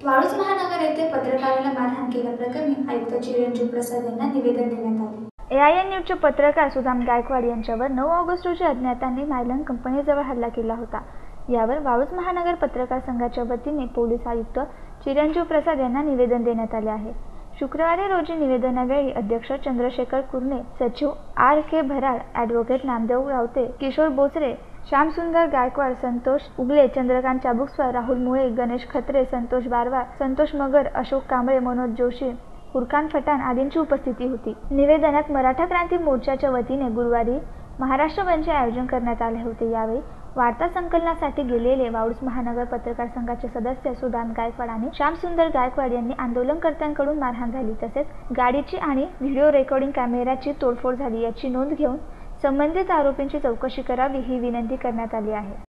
वाळूज महानगर येथे पत्रकाराला मारहाण केल्याप्रकरणी आयुक्त चिरंजीव प्रसाद यांना निवेदन देण्यात आले। AIN न्यूजचे पत्रकार सुदाम गायकवाड यांच्यावर 9 ऑगस्ट रोजी अज्ञातांनी मायलन कंपनीजवळ हल्ला केला होता। यावर वाळूज महानगर पत्रकार संघाच्या वतीने पोलीस आयुक्त चिरंजीव प्रसाद यांना निवेदन देण्यात आले आहे। शुक्रवारी रोजी निवेदनावेळी अध्यक्ष चंद्रशेखर कुरणे, सचिव RK भराड, ॲडव्होकेट नामदेव रावते, किशोर बोचरे, श्यामसुंदर गायकवाड, संतोष उगले, चंद्रकांत चाबुकस्वार, राहुल मुळे, गणेश खत्रे, संतोष बारवार, संतोष मगर, अशोक कांबळे, मनोज जोशी, फुरकान फटाण आदींची उपस्थिती होती। निवेदनात मराठा क्रांती मोर्चाच्या वतीने गुरुवारी महाराष्ट्र बंदचे आयोजन करण्यात आले होते। यावेळी वार्ता संकलनासाठी गेलेले वाळूज महानगर पत्रकार संघाचे सदस्य सुदाम गायकवाड आणि श्यामसुंदर गायकवाड यांनी आंदोलनकर्त्यांकडून मारहाण झाली, तसेच गाडीची आणि व्हिडिओ रेकॉर्डिंग कॅमेऱ्याची तोडफोड झाली याची नोंद घेऊन संबंधित आरोपींची चौकशी करावी ही विनंती करण्यात आली आहे।